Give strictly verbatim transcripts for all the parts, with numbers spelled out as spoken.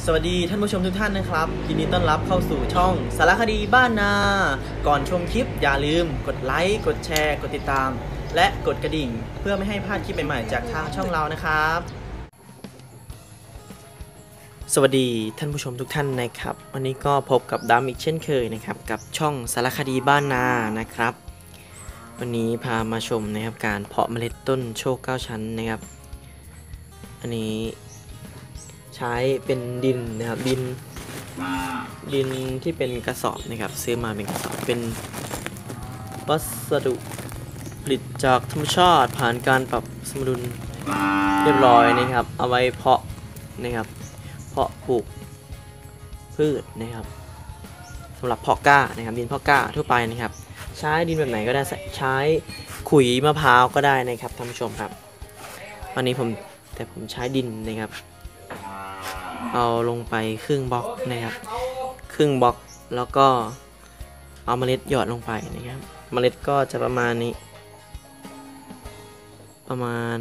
สวัสดีท่านผู้ชมทุกท่านนะครับยินดีต้อนรับเข้าสู่ช่องสารคดีบ้านนาก่อนชมคลิปอย่าลืมกดไลค์กดแชร์กดติดตามและกดกระดิ่งเพื่อไม่ให้พลาดคลิปใหม่ๆจากทางช่องเรานะครับสวัสดีท่านผู้ชมทุกท่านนะครับวันนี้ก็พบกับดามอีกเช่นเคยนะครับกับช่องสารคดีบ้านนานะครับวันนี้พามาชมนะครับการเพาะเมล็ดต้นโชคเก้าชั้นนะครับอันนี้ใช้เป็นดินนะครับดินดินที่เป็นกระสอบนะครับซื้อมาเป็นกระสอบเป็นวัสดุผลิตจากธรรมชาติผ่านการปรับสมดุลเรียบร้อยนะครับเอาไว้เพาะนะครับเพาะปลูกพืชนะครับสำหรับเพาะกล้านะครับดินเพาะกล้าทั่วไปนะครับใช้ดินแบบไหนก็ได้ใช้ขุยมะพร้าวก็ได้นะครับท่านผู้ชมครับวันนี้ผมแต่ผมใช้ดินนะครับเอาลงไปครึ่งบล็อกนะครับครึ่งบล็อกแล้วก็เอาเมล็ดหยอดลงไปนะครับเมล็ดก็จะประมาณนี้ประมาณ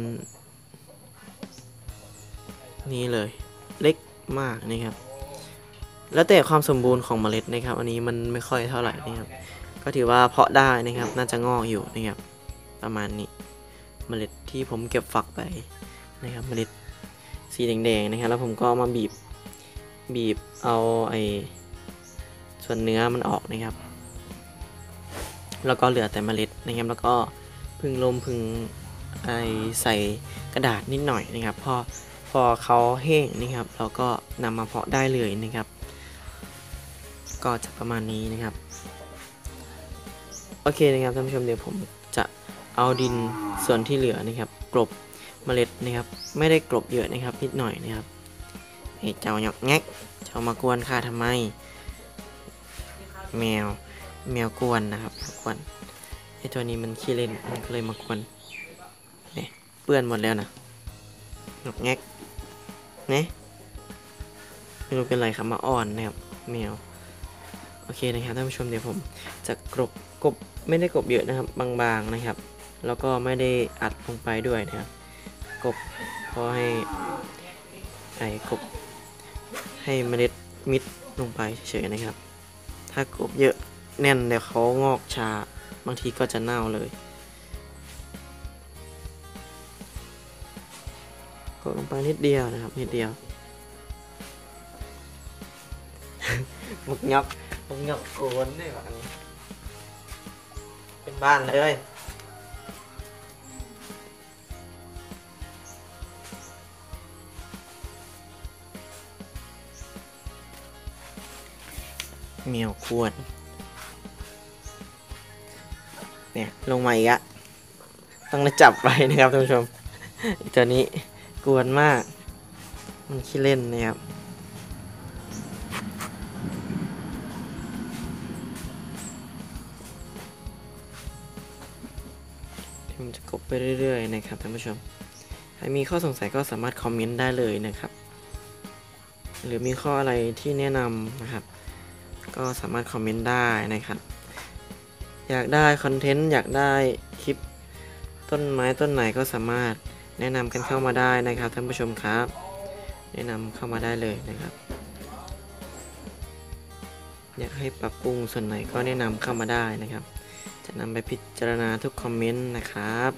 นี้เลยเล็กมากนะครับแล้วแต่ความสมบูรณ์ของเมล็ดนะครับอันนี้มันไม่ค่อยเท่าไหร่นะครับก็ถือว่าเพาะได้นะครับน่าจะงอกอยู่นะครับประมาณนี้เมล็ดที่ผมเก็บฝักไปนะครับเมล็ดสีแดงๆนะครับแล้วผมก็มาบีบบีบเอาไอ้ส่วนเนื้อมันออกนะครับแล้วก็เหลือแต่เมล็ดนะครับแล้วก็พึ่งลมพึ่งไอใส่กระดาษนิดหน่อยนะครับพอพอเขาแห้งนะครับเราก็นำมาเพาะได้เลยนะครับก็จะประมาณนี้นะครับโอเคนะครับท่านผู้ชมเดี๋ยวผมจะเอาดินส่วนที่เหลือนะครับกลบเมล็ดนะครับไม่ได้กลบเยอะนะครับนิดหน่อยนะครับไอ้เจ้าหยอกแงกเจ้ามากวนข้าทำไมแมวแมวกวนนะครับกวนไอ้ตัวนี้มันขี้เล่นมันก็เลยมากวนเนี่ยเปื้อนหมดแล้วนะหยอกแงกเนี่ยไม่รู้เป็นไรครับมาอ่อนนะครับแมวโอเคนะครับท่านผู้ชมเดี๋ยวผมจะกลบกบไม่ได้กบเยอะนะครับบางๆนะครับแล้วก็ไม่ได้อัดลงไปด้วยนะครับกบเพราะให้ไอ้กบให้เมล็ดมิดลงไปเฉยๆนะครับถ้ากบเยอะแน่นเดี๋ยวเขางอกช้าบางทีก็จะเน่าเลยกดลงไปนิดเดียวนะครับนิดเดียวหมกยับหมกยับโกนได้หรอเป็นบ้านเลยแมวกวนเนี่ยลงมาอีกอะต้องได้จับไปนะครับท่านผู้ชมตัวนี้กวนมากมันขี้เล่นนะครับผมจะกบไปเรื่อยๆนะครับท่านผู้ชมใครมีข้อสงสัยก็สามารถคอมเมนต์ได้เลยนะครับหรือมีข้ออะไรที่แนะนำนะครับก็สามารถคอมเมนต์ได้นะครับอยากได้คอนเทนต์อยากได้คลิปต้นไม้ต้นไหนก็สามารถแนะนำกันเข้ามาได้นะครับท่านผู้ชมครับแนะนำเข้ามาได้เลยนะครับอยากให้ปรับปรุงส่วนไหนก็แนะนำเข้ามาได้นะครับจะนำไปพิจารณาทุกคอมเมนต์นะครับ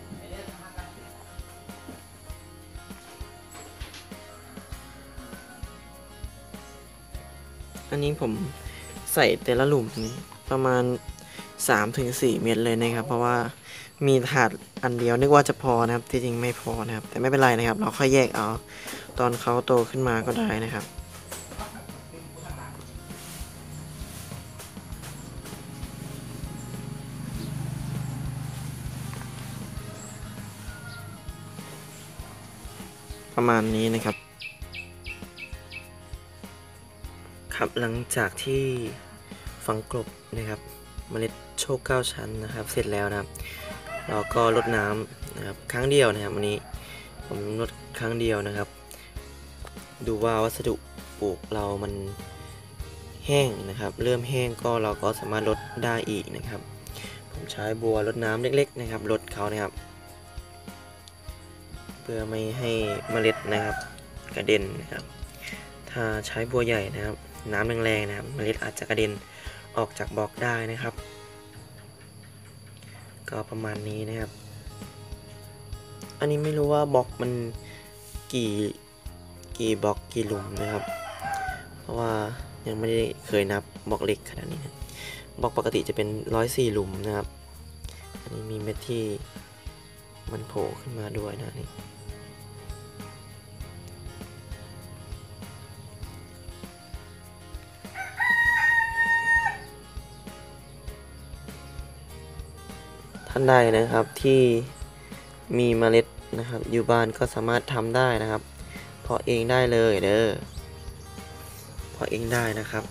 อันนี้ผมใส่แต่ละหลุมนี้ประมาณ สามถึงสี่ เม็ดเลยนะครับเพราะว่ามีถาดอันเดียวนึกว่าจะพอนะครับที่จริงไม่พอนะครับแต่ไม่เป็นไรนะครับเราค่อยแยกเอาตอนเขาโตขึ้นมาก็ได้นะครับประมาณนี้นะครับครับหลังจากที่ฝังกลบนะครับเมล็ดโชคเก้าชั้นนะครับเสร็จแล้วนะครับเราก็รดน้ำนะครับครั้งเดียวนะครับวันนี้ผมรดครั้งเดียวนะครับดูว่าวัสดุปลูกเรามันแห้งนะครับเริ่มแห้งก็เราก็สามารถลดได้อีกนะครับผมใช้บัวรดน้ำเล็กๆนะครับลดเขานะครับเพื่อไม่ให้เมล็ดนะครับกระเด็นนะครับถ้าใช้บัวใหญ่นะครับน้ำแรงๆนะครับเมล็ดอาจจะกระเด็นออกจากบล็อกได้นะครับก็ประมาณนี้นะครับอันนี้ไม่รู้ว่าบล็อกมันกี่กี่บล็อกกี่หลุมนะครับเพราะว่ายังไม่ได้เคยนับบล็อกเล็กขนาดนี้นะบล็อกปกติจะเป็นร้อยสี่หลุมนะครับอันนี้มีเม็ดที่มันโผล่ขึ้นมาด้วยนะนี่ท่านใดนะครับที่มีเมล็ดนะครับอยู่บ้านก็สามารถทำได้นะครับเพาะเองได้เลยเด้อเพาะเองได้นะครับ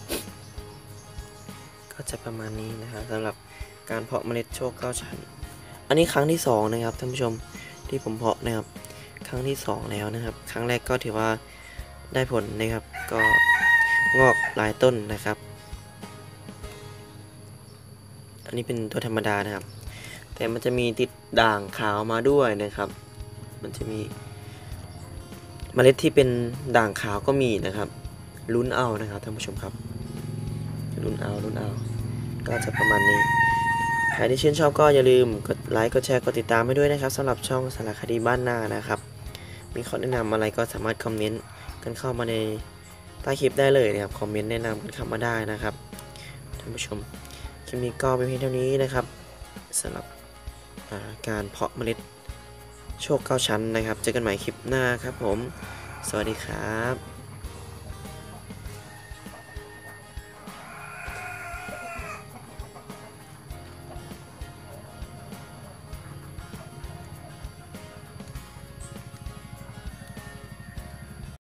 ก็จะประมาณนี้นะครับสำหรับการเพาะเมล็ดโชคเก้าชั้นอันนี้ครั้งที่สองนะครับท่านผู้ชมที่ผมเพาะนะครับครั้งที่สองแล้วนะครับครั้งแรกก็ถือว่าได้ผลนะครับก็งอกหลายต้นนะครับอันนี้เป็นตัวธรรมดานะครับแต่มันจะมีติดด่างขาวมาด้วยนะครับมันจะมีเมล็ดที่เป็นด่างขาวก็มีนะครับลุ้นเอานะครับท่านผู้ชมครับลุ้นเอาลุ้นเอาก็จะประมาณนี้ใครที่ชื่นชอบก็อย่าลืมกดไลค์กดแชร์กดติดตามให้ด้วยนะครับสำหรับช่องสารคดีบ้านนานะครับมีข้อแนะนำอะไรก็สามารถคอมเมนต์กันเข้ามาในใต้คลิปได้เลยนะครับคอมเมนต์แนะนำกันเข้ามาได้นะครับท่านผู้ชมคลิปนี้ก็เป็นเพียงเท่านี้นะครับสำหรับการเพาะเมล็ดโชคเก้าชั้นนะครับเจอกันใหม่คลิปหน้าครับผมสวัสดีครับ